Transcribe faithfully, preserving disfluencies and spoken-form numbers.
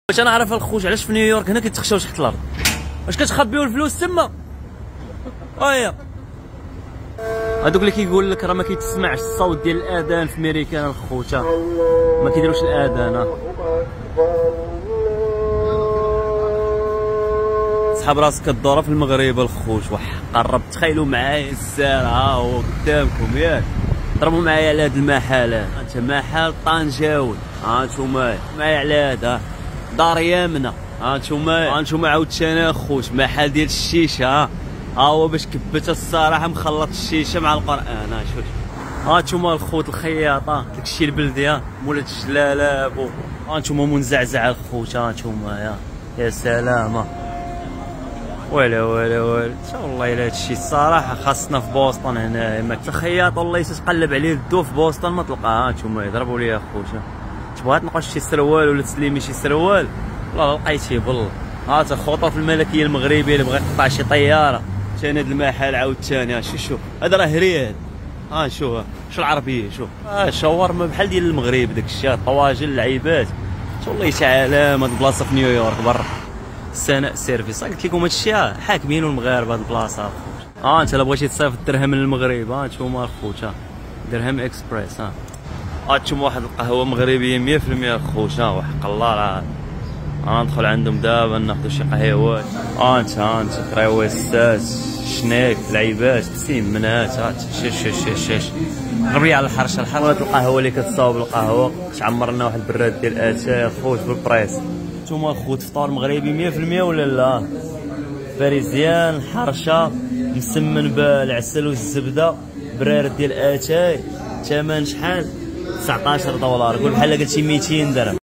باش انا عارف الخوت علاش في نيويورك هنا كيتخشاو تحت الارض. واش كتخبيو الفلوس تما؟ ايا هادوك اللي كيقول لك راه ما كيتسمعش الصوت ديال الاذان في امريكا الخوت، ما كيديروش الاذان. سحاب راسك كدورة في المغرب الخوت وحق قرب. تخيلوا معايا السار ها هو قدامكم ياك، ضربوا معايا على هاد المحلات. انت محل طنجاوي ها نتوما معايا على هذا دار يامنه ها نتوما ها نتوما عاوتاني اخوت محل ديال الشيشه ها هو باش كبت الصراحه مخلط الشيشه مع القران. ها شوف ها نتوما الخوت الخياطه داكشي البلدي ها مولات الجلالاب ها نتوما منزعزع الخوت ها نتوما يا يا سلام. ولا ولا ولا ان شاء الله الا هادشي الصراحه خاصنا في بوسطن هنا. ما الخياط والله تقلب عليه الدو في بوسطن ما تلقاها. نتوما يضربوا لي اخوت تبغى تنقص شي سروال ولا تسليمي شي سروال والله لقيتيه بالله. ها تا خطوه في الملكيه المغربيه اللي بغى يقطع شي طياره ثاني هذا المحل عاوتاني. شوف شوف هذا راه هرياد ها شوف شو العربيه شوف ها شاورما بحال ديال المغرب داك الشيء طواجن اللعيبات. والله تعالى هاد البلاصه في نيويورك برا سناء سيرفيس. قلت لكم هادشي حاكمين المغاربه هاد البلاصه الخوت. ها انت الا بغيتي تصيفط الدرهم من المغرب ها نتوما الخوت ها درهم اكسبريس. ها ها نتوما واحد القهوه مغربيه مية في المية الخوت ها وحق الله راه ها ندخل عندهم دابا ناخذ شي قهيوات. ها انت ها انت كريويستات شنيك لعيبات سيمنات ها شش شش شش غربي على الحرشه الحر. هاد القهوه اللي كتصاوب القهوه تعمرنا واحد البراد ديال اتاي الخوت بالبريس. نتوما الخوت فطور مغربي مية في المية ولا لا؟ باريزيان حرشه مسمن بالعسل والزبده براد ديال اتاي ثمن شحال؟ تسعطاش دولار. قول بحال قلتي ميتين درهم.